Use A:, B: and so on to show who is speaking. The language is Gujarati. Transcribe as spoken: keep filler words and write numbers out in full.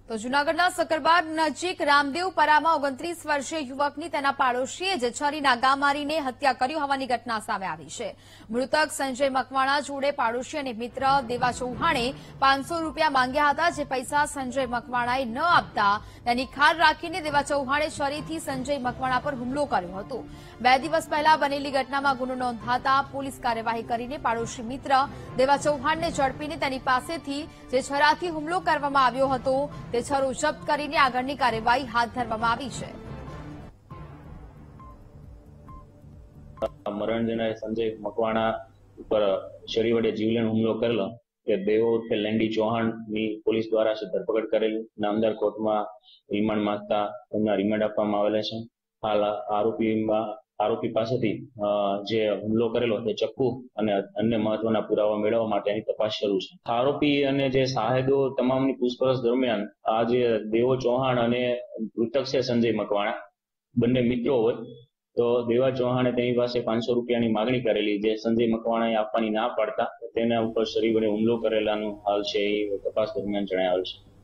A: તો જૂનાગઢના સકરબાગ નજીક રામદેવપરામાં ઓગણત્રીસ વર્ષીય યુવકની તેના પાડોશીએ જ છરીના ઘા મારીને હત્યા કરી હોવાની ઘટના સામે આવી છે. મૃતક સંજય મકવાણા જોડે પાડોશી અને મિત્ર દેવા ચૌહાણે પાંચસો રૂપિયા માંગ્યા હતા, જે પૈસા સંજય મકવાણાએ ન આપતા તેની ખાર રાખીને દેવા ચૌહાણે છરીથી સંજય મકવાણા પર હુમલો કર્યો હતો. બે દિવસ પહેલા બનેલી ઘટનામાં ગુનો નોંધાતા પોલીસ કાર્યવાહી કરીને પાડોશી મિત્ર દેવા ચૌહાણને ઝડપીને તેની પાસેથી જે છરાથી હુમલો કરવામાં આવ્યો હતો તે છરો જપ્ત કરીને આગળની કાર્યવાહી હાથ ધરવામાં આવી છે.
B: મરણ જનાર સંજય મકવાણા ઉપર છરી વડે જીવલેણ હુમલો કરેલો તે દેવો ઉર્ફે લેન્ડી ચૌહાણની પોલીસ દ્વારા ધરપકડ કરેલ. નામદાર કોર્ટમાં રિમાન્ડ માંગતા તેમના રિમાન્ડ આપવામાં આવેલા છે. હાલ આરોપીમાં આરોપી પાસેથી જે હુમલો કરેલો તે ચક્કુ અને અન્ય મહત્વના પુરાવા મેળવવા માટેની તપાસ શરૂ છે. આરોપી અને જે સાહેદો તમામની પૂછપરછ દરમિયાન આ જે દેવો ચૌહાણ અને મૃતક છે સંજય મકવાણા બંને મિત્રો હોય, તો દેવા ચૌહાણે તેની પાસે પાંચસો રૂપિયાની માગણી કરેલી, જે સંજય મકવાણાએ આપવાની ના પાડતા તેના ઉપર છરી વડે હુમલો કરેલાનું હાલ છે એ તપાસ દરમિયાન જણાવેલ છે.